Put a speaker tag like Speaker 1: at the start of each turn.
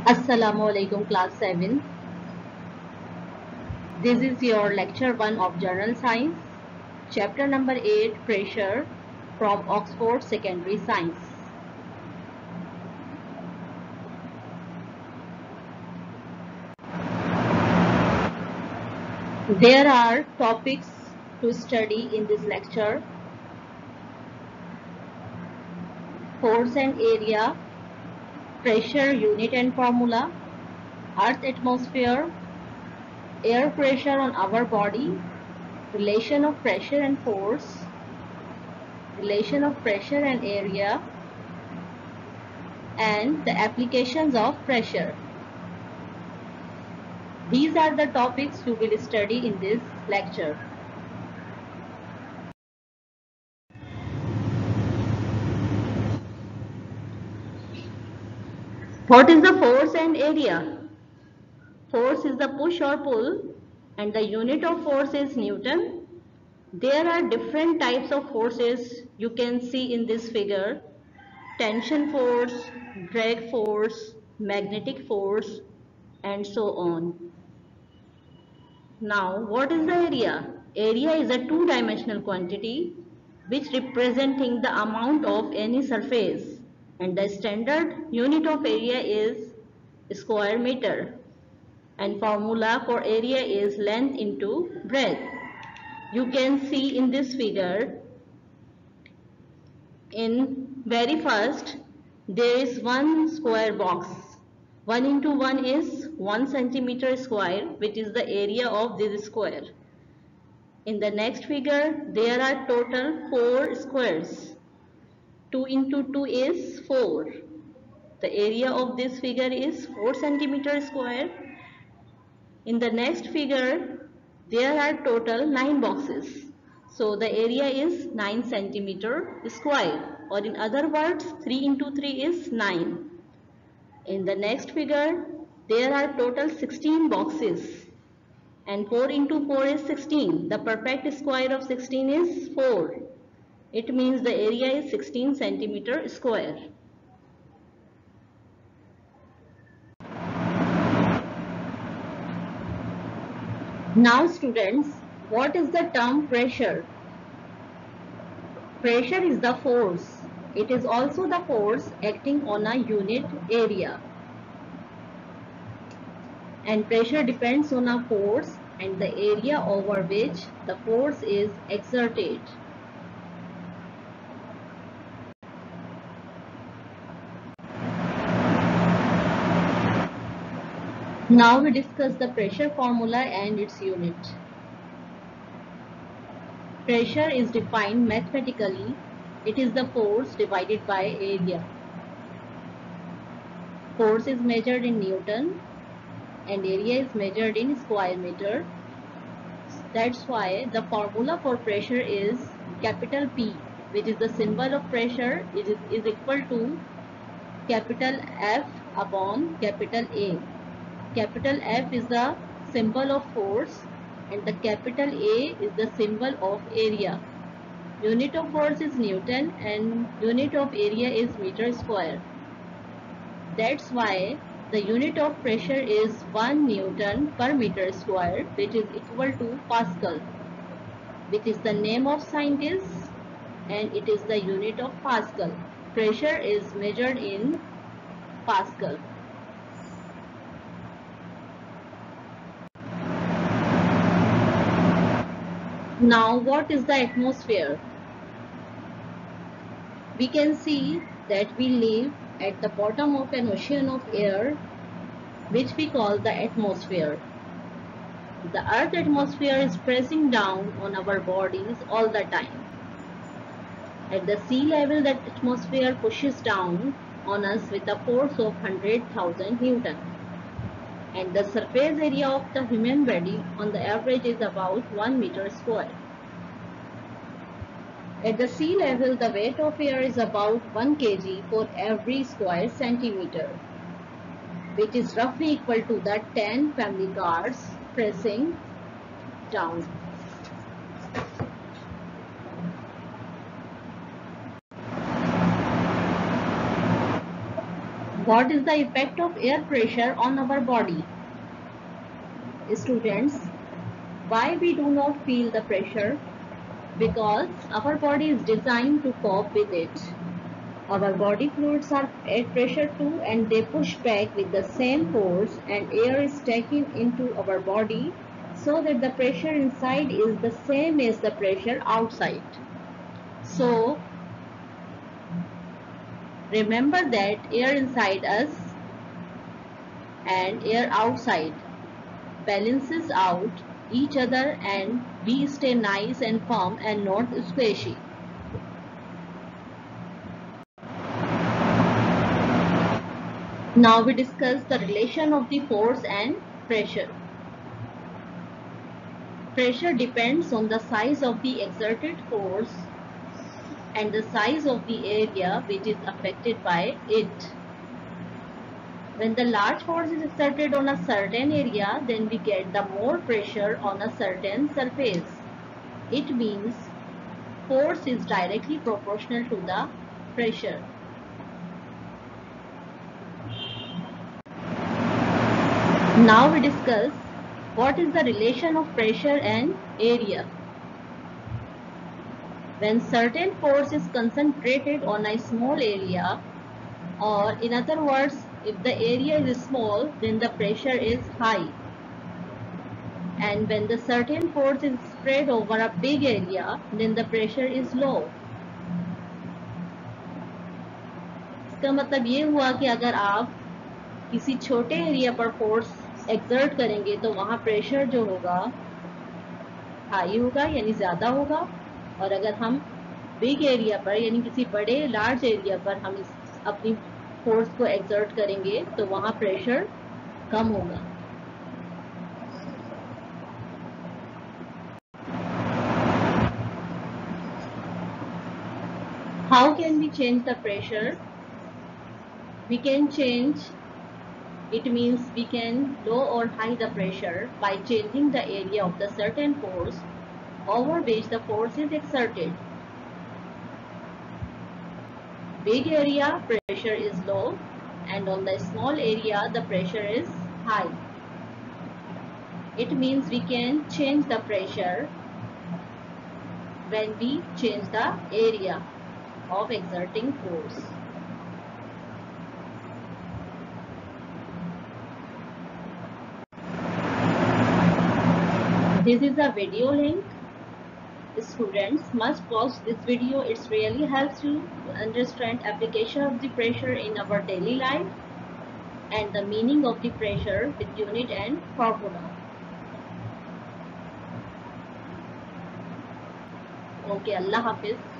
Speaker 1: Assalamu alaikum class 7. This is your lecture 1 of General Science, chapter number 8, Pressure, from Oxford Secondary Science. There are topics to study in this lecture: force and area, pressure unit and formula, earth atmosphere, air pressure on our body, relation of pressure and force, relation of pressure and area, and the applications of pressure. These are the topics you will study in this lecture. What is the force and area? Force is the push or pull, and the unit of force is Newton. There are different types of forces you can see in this figure: tension force, drag force, magnetic force, and so on. Now, what is the area? Area is a two-dimensional quantity which representing the amount of any surface, and the standard unit of area is square meter, and formula for area is length into breadth. You can see in this figure, in very first there is one square box. 1 into 1 is 1 centimeter square, which is the area of this square. In the next figure, there are total 4 squares. 2 into 2 is 4. The area of this figure is 4 centimeter square. In the next figure, there are total 9 boxes. So the area is 9 centimeter square, or in other words, 3 into 3 is 9. In the next figure, there are total 16 boxes. And 4 into 4 is 16. The perfect square of 16 is 4. It means the area is 16 centimeter square. Now students, what is the term pressure? Pressure is the force. It is also the force acting on a unit area. And pressure depends on a force and the area over which the force is exerted. Now we discuss the pressure formula and its unit. Pressure is defined mathematically. It is the force divided by area. Force is measured in Newton and area is measured in square meter. That's why the formula for pressure is capital P, which is the symbol of pressure, is equal to capital F upon capital A. Capital F is the symbol of force and the capital A is the symbol of area. Unit of force is Newton and unit of area is meter square. That's why the unit of pressure is 1 Newton per meter square, which is equal to Pascal, which is the name of scientist and it is the unit of Pascal. Pressure is measured in Pascal. Now, what is the atmosphere? We can see that we live at the bottom of an ocean of air, which we call the atmosphere. The Earth atmosphere is pressing down on our bodies all the time. At the sea level, that atmosphere pushes down on us with a force of 100,000 Newton. And the surface area of the human body on the average is about 1 meter square. At the sea level, the weight of air is about 1 kg for every square centimeter, which is roughly equal to the 10 family cars pressing down. What is the effect of air pressure on our body? Students, why we do not feel the pressure? Because our body is designed to cope with it. Our body fluids are at pressure too, and they push back with the same force, and air is taken into our body so that the pressure inside is the same as the pressure outside. So remember that air inside us and air outside balances out each other, and we stay nice and firm and not squishy. Now we discuss the relation of the force and pressure. Pressure depends on the size of the exerted force and the size of the area which is affected by it. When the large force is exerted on a certain area, then we get the more pressure on a certain surface. It means force is directly proportional to the pressure. Now we discuss what is the relation of pressure and area. When certain force is concentrated on a small area, or in other words, if the area is small, then the pressure is high. And when the certain force is spread over a big area, then the pressure is low. इसका मतलब ये हुआ कि अगर आप किसी छोटे area पर फोर्स एक्सर्ट करेंगे तो वहाँ प्रेशर जो होगा हाई होगा, यानी ज़्यादा होगा, और अगर हम बिग एरिया पर यानी किसी बड़े लार्ज एरिया पर हम अपनी फोर्स को एक्सर्ट करेंगे तो वहाँ प्रेशर कम होगा. How can we change the pressure? We can change, it means we can low or high the pressure by changing the area of the certain force over which the force is exerted. Big area pressure is low, and on the small area the pressure is high. It means we can change the pressure when we change the area of exerting force. This is a video link. Students must watch this video. It really helps you to understand application of the pressure in our daily life and the meaning of the pressure with unit and formula. Okay, Allah Hafiz.